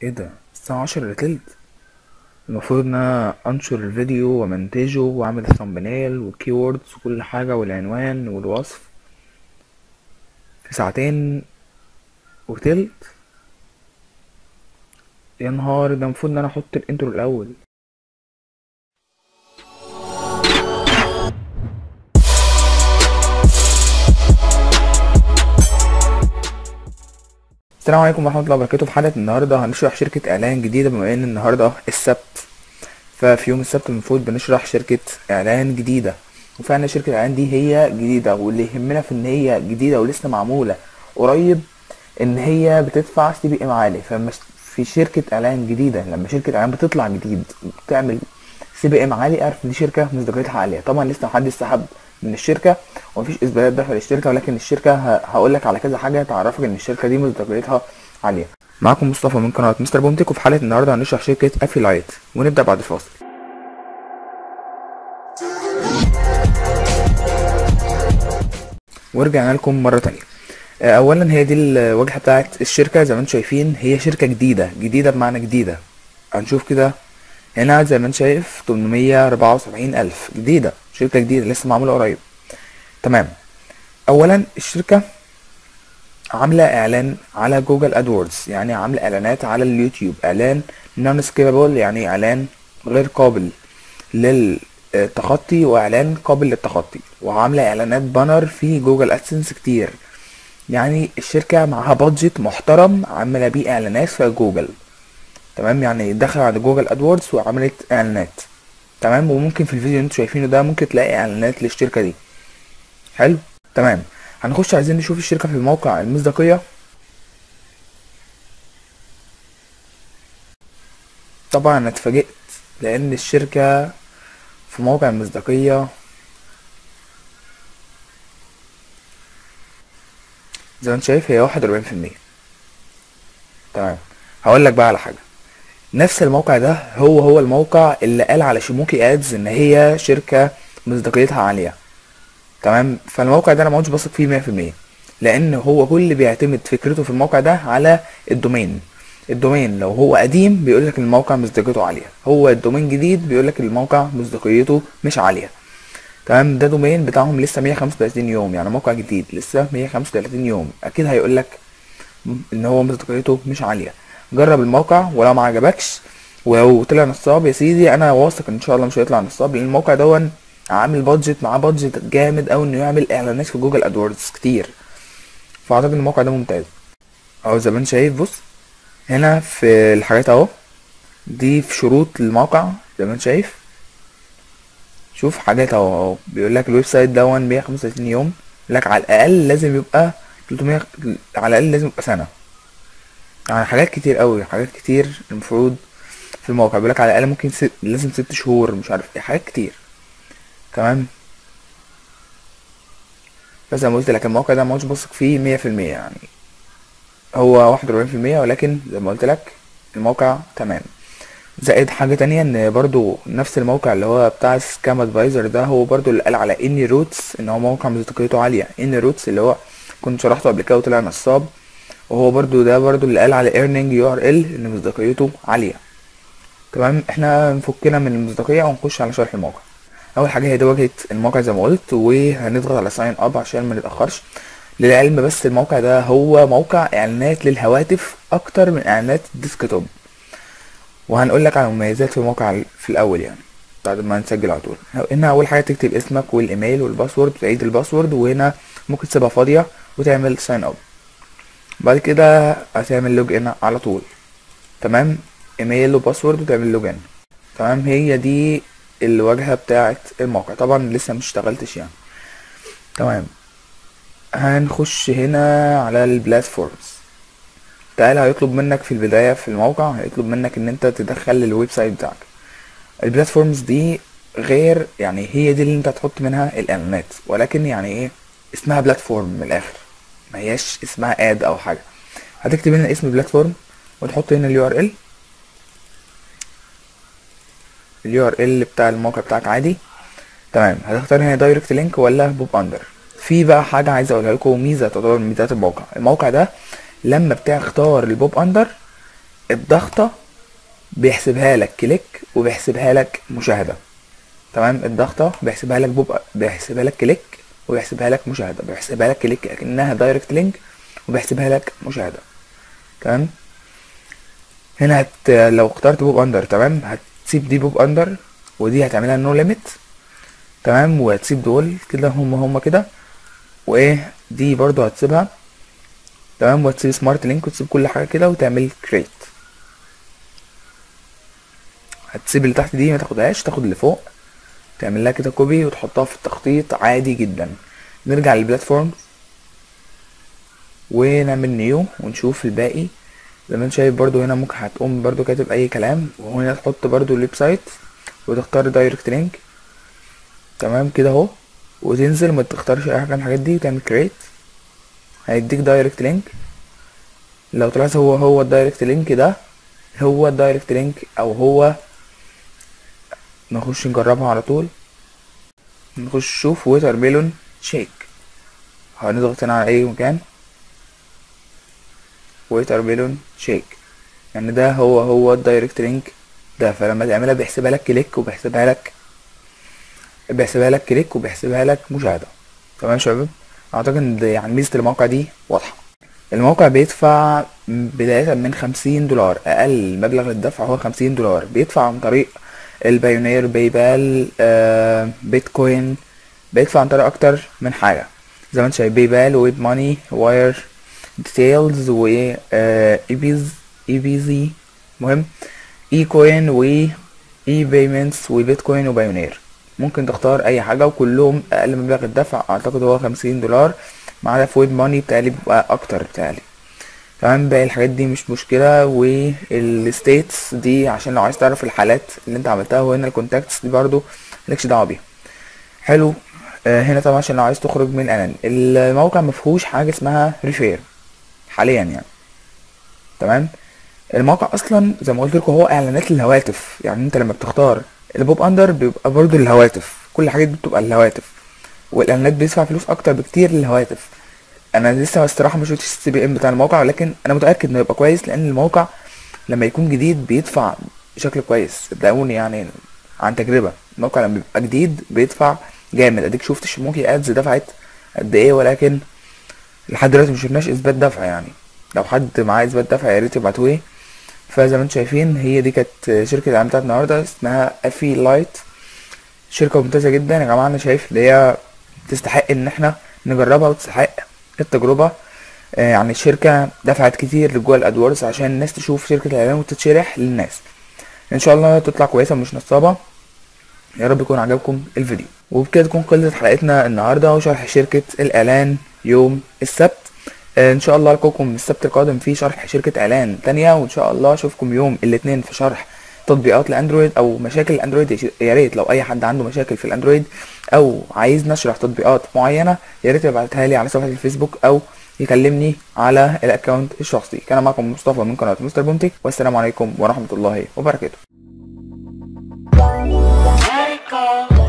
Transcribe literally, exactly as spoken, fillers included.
ايه ده؟ الساعة عشرة الا تلت. المفروض ان انا انشر الفيديو ومنتجه واعمل الثمبنيل والكيوردز وكل حاجة والعنوان والوصف في ساعتين وتلت. يا نهار، ده المفروض ان انا احط الانترو الاول. السلام عليكم ورحمة الله وبركاته. في حلقة النهاردة هنشرح شركة اعلان جديدة، بما ان النهاردة السبت. ففي يوم السبت المفروض بنشرح شركة اعلان جديدة، وفعلا شركة الاعلان دي هي جديدة، واللي يهمنا في ان هي جديدة ولسه معمولة قريب ان هي بتدفع سي بي ام عالي. فمش في شركة اعلان جديدة، لما شركة اعلان بتطلع جديد بتعمل سي بي ام عالي، اعرف ان دي شركة مصداقيتها عالية. طبعا لسه محدش سحب من الشركة ومفيش اثباتات داخل الشركة، ولكن الشركة هقول لك على كذا حاجة تعرفك ان الشركة دي مصداقيتها عالية. معاكم مصطفى من قناة مستر بومتك، وفي حلقة النهاردة هنشرح شركة افيلايت، ونبدأ بعد الفاصل. ورجعنا لكم مرة تانية. اولا هي دي الواجهة بتاعت الشركة، زي ما انتم شايفين هي شركة جديدة. جديدة بمعنى جديدة، هنشوف كده هنا زي ما انت شايف تمنمية اربعة وسبعين الف. جديدة، شركة جديدة لسه معمولة قريب. تمام. اولا الشركة عاملة اعلان على جوجل ادوردز، يعني عاملة اعلانات على اليوتيوب، اعلان نون سكيبل، يعني اعلان غير قابل للتخطي واعلان قابل للتخطي. وعاملة اعلانات بانر في جوجل ادسنس كتير، يعني الشركة معاها بادجت محترم عاملة بيه اعلانات في جوجل. تمام، يعني دخل على جوجل ادوردز وعملت اعلانات. تمام، وممكن في الفيديو اللي انتوا شايفينه ده ممكن تلاقي اعلانات للشركة دي. حلو. تمام، هنخش عايزين نشوف الشركة في الموقع المصداقية. طبعا انا اتفاجئت لان الشركة في موقع المصداقية زي ما انت شايف هي واحد واربعين في المية. تمام، هقول لك بقى على حاجة. نفس الموقع ده هو هو الموقع اللي قال على شيموكي ادز ان هي شركة مصداقيتها عالية. تمام، فالموقع ده انا ما عدتش بثق فيه مية في المية، لان هو كل اللي بيعتمد فكرته في الموقع ده على الدومين. الدومين لو هو قديم بيقولك ان الموقع مصداقيته عالية، هو الدومين جديد بيقولك ان الموقع مصداقيته مش عالية. تمام، ده دومين بتاعهم لسه مية وخمسة وتلاتين يوم، يعني موقع جديد لسه مية وخمسة وتلاتين يوم، اكيد هيقولك ان هو مصداقيته مش عالية. جرب الموقع، ولو ما عجبكش ولو طلع نصاب يا سيدي انا واثق ان شاء الله مش هيطلع نصاب، لان الموقع دون عامل بادجت، معاه بادجت جامد اوي انه يعمل اعلانات في جوجل ادوردز كتير. فاعتقد ان الموقع ده ممتاز. اهو زي ما انت شايف، بص هنا في الحاجات اهو، دي في شروط الموقع زي ما انت شايف. شوف حاجات اهو اهو بيقول لك الويب سايت دون مية وخمسة وتلاتين يوم، يقول لك على الاقل لازم يبقى تلتمية، على الاقل لازم يبقى سنه. يعني حاجات كتير قوي، حاجات كتير المفروض في الموقع. بيقول لك على الاقل ممكن ست... لازم ست شهور، مش عارف ايه، حاجات كتير. تمام، بس زي ما قلت لك الموقع ده ما هوش بثق فيه مية في المية، يعني هو واحد واربعين في المية، ولكن زي ما قلت لك الموقع تمام. زائد حاجة تانية، ان برضو نفس الموقع اللي هو بتاع سكام ادفايزر ده هو برضو اللي قال على اني روتس ان هو موقع مصداقيته عالية. اني روتس اللي هو كنت شرحته قبل كده وطلع نصاب، وهو برضو ده برضو اللي قال على ايرنينج يو ار ال ان مصداقيته عالية. تمام، احنا نفكنا من المصداقية ونخش على شرح الموقع. اول حاجة هي دي واجهة الموقع زي ما قلت، وهنضغط على ساين اب عشان ما نتأخرش. للعلم بس الموقع ده هو موقع اعلانات للهواتف اكتر من اعلانات الديسكتوب، وهنقول لك على المميزات في الموقع في الاول يعني بعد ما نسجل على طول. هنا اول حاجه تكتب اسمك والايميل والباسورد، تعيد الباسورد، وهنا ممكن تسيبها فاضيه وتعمل ساين اب. بعد كده هتعمل لوج ان على طول. تمام، ايميل وباسورد وتعمل لوج ان. تمام، هي دي الواجهه بتاعه الموقع. طبعا لسه مش اشتغلتش يعني. تمام، هنخش هنا على البلاتفورمز. تعالى هيطلب منك في البدايه في الموقع، هيطلب منك ان انت تدخل الويب سايت بتاعك. البلاتفورمز دي غير، يعني هي دي اللي انت هتحط منها الاعلانات، ولكن يعني ايه، اسمها بلاتفورم من الاخر، ما هياش اسمها اد او حاجه. هتكتب هنا اسم بلاتفورم وتحط هنا اليو ار ال اليو ار ال بتاع الموقع بتاعك عادي. تمام، هتختار هنا دايركت لينك ولا بوب اندر. في بقى حاجه عايز اقولها لكم، ميزه تعتبر من ميزات الموقع. الموقع ده لما بتختار البوب اندر الضغطة بيحسبها لك كليك وبيحسبها لك مشاهدة. تمام، الضغطة بيحسبها لك بوب بيحسبها لك كليك وبيحسبها لك مشاهدة، بيحسبها لك كليك كأنها دايركت لينك وبيحسبها لك مشاهدة. تمام، هنا هت لو اخترت بوب اندر، تمام، هتسيب دي بوب اندر ودي هتعملها نو ليميت. تمام، وهتسيب دول كده هم هم كده، وايه دي برضو هتسيبها. تمام، وهتسيب سمارت لينك وتسيب كل حاجة كده وتعمل كريت. هتسيب اللي تحت دي ما تاخدهاش، تاخد اللي فوق تعمل لها كده كوبي وتحطها في التخطيط عادي جدا. نرجع للبلاتفورم ونعمل نيو ونشوف الباقي. زي ما انت شايف برضو هنا ممكن هتقوم برضو كاتب اي كلام، وهنا تحط برضو الويب سايت وتختار دايركت لينك. تمام كده اهو، وتنزل ما تختارش اي حاجه من الحاجات دي وتعمل كريت، هيديك دايركت لينك. لو طلعت هو هو الدايركت لينك ده هو الدايركت لينك او هو، نخش نجربها على طول. نخش نشوف ووتر ميلون شيك، هنضغط هنا على اي مكان ووتر ميلون شيك، يعني ده هو هو الدايركت لينك ده. فلما تعملها بيحسبها لك كليك وبيحسبها لك بيحسبها لك كليك وبيحسبها لك مشاهدة. تمام يا شباب، اعتقد ان يعني ميزة الموقع دي واضحة. الموقع بيدفع بداية من خمسين دولار، اقل مبلغ للدفع هو خمسين دولار. بيدفع عن طريق البايونير، باي بال، آه، بيتكوين. بيدفع عن طريق اكتر من حاجة زي ما انت شايف، باي بال، ويب ماني، واير، ديتيلز، و اي بيز اي بي زي، مهم، اي كوين، و اي بيمنتس، وبيتكوين، وبايونير. ممكن تختار اي حاجه وكلهم اقل مبلغ الدفع اعتقد هو خمسين دولار، ما عدا في ويب ماني بتاعي بيبقى اكتر بتاعي. تمام، باقي الحاجات دي مش مشكله. والستيتس دي عشان لو عايز تعرف الحالات اللي انت عملتها، وهنا الكونتاكتس دي برضو مالكش دعوه بيها. حلو. آه هنا طبعا عشان لو عايز تخرج من الاعلان، الموقع مفيهوش حاجه اسمها ريفير حاليا يعني. تمام، الموقع اصلا زي ما قلت لكم هو اعلانات للهواتف، يعني انت لما بتختار البوب اندر بيبقى برضو للهواتف، كل الحاجات دي بتبقى للهواتف، والاعلانات بيدفع فلوس اكتر بكتير للهواتف. انا لسه الصراحه ما شفتش السي بي ام بتاع الموقع، ولكن انا متاكد انه يبقى كويس، لان الموقع لما يكون جديد بيدفع بشكل كويس، صدقوني يعني عن تجربه. الموقع لما بيبقى جديد بيدفع جامد. اديك شفت شموكي ادز دفعت قد ايه، ولكن لحد دلوقتي مشفناش اثبات دفع. يعني لو حد معاه اثبات دفع يا ريت يبعتولي. فزي ما انتم شايفين هي دي كانت شركة الإعلان بتاعت النهاردة، اسمها افي لايت. شركة ممتازة جدا يا جماعة، أنا شايف اللي هي تستحق إن احنا نجربها وتستحق التجربة. آه يعني الشركة دفعت كتير لجوال أدوردز عشان الناس تشوف شركة الإعلان وتتشرح للناس. إن شاء الله تطلع كويسة ومش نصابة. يا رب يكون عجبكم الفيديو، وبكده تكون خلصت حلقتنا النهاردة وشرح شركة الإعلان يوم السبت. ان شاء الله القاكم السبت القادم في شرح شركة اعلان تانية، وان شاء الله اشوفكم يوم الاثنين في شرح تطبيقات الاندرويد او مشاكل الاندرويد. يا ريت لو اي حد عنده مشاكل في الاندرويد او عايز نشرح تطبيقات معينة، يا ريت يبعتها لي على صفحة الفيسبوك او يكلمني على الاكونت الشخصي. كان معكم مصطفى من قناة مستر بومتك، والسلام عليكم ورحمة الله وبركاته.